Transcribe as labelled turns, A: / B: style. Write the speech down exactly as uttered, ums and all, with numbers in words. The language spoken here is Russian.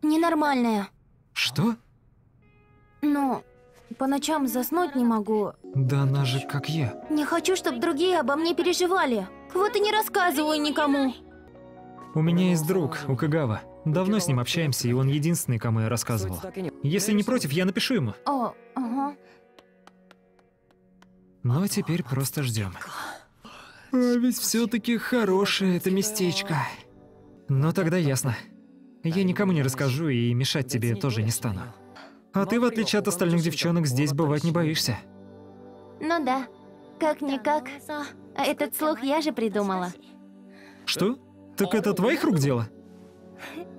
A: ненормальная.
B: Что?
A: Ну, по ночам заснуть не могу.
B: Да она же как я.
A: Не хочу, чтобы другие обо мне переживали. Вот и не рассказываю никому.
B: У меня есть друг, Укагава. Давно с ним общаемся, и он единственный, кому я рассказывал. Если не против, я напишу ему.
A: О, ага.
B: Но теперь просто ждем. А ведь все-таки хорошее это местечко. Ну тогда ясно. Я никому не расскажу и мешать тебе тоже не стану. А ты, в отличие от остальных девчонок, здесь бывать не боишься.
A: Ну да. Как-никак. А этот слух я же придумала.
B: Что? Так это твоих рук дело?